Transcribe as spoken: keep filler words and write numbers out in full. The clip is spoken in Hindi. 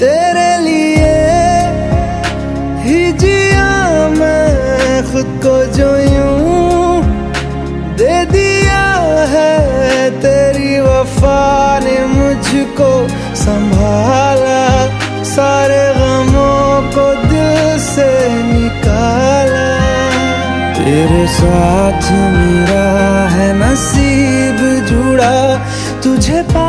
तेरे लिए ही जिया मैं खुद को जो यूं दे दिया है, तेरी वफा ने मुझको संभाला, सारे गमों को दिल से निकाला। तेरे साथ मेरा है नसीब जुड़ा, तुझे पा